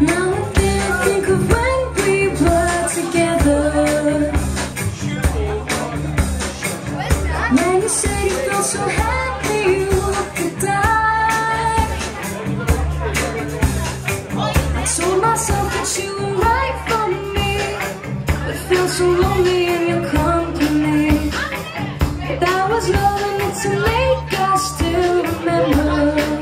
Now I think of when we were together, when you said you felt so happy you could die. I told myself that you were right for me, but felt so lonely in your company. That was love enough to make us still remember.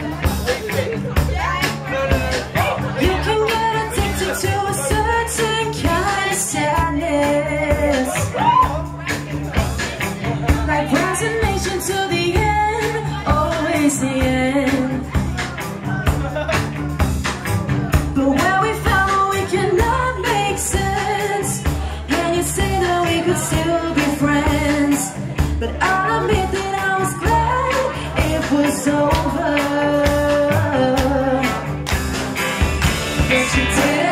You can get addicted to a certain kind of sadness, like resignation to the end, always the end. But when we found out we cannot make sense, and you say that we could still be friends, but I'll admit that I was glad it was over. Yes, you did.